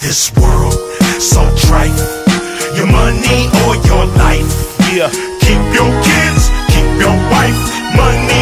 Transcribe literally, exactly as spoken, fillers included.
This world, so trite. Your money or your life. Yeah. Keep your kids, keep your wife. Money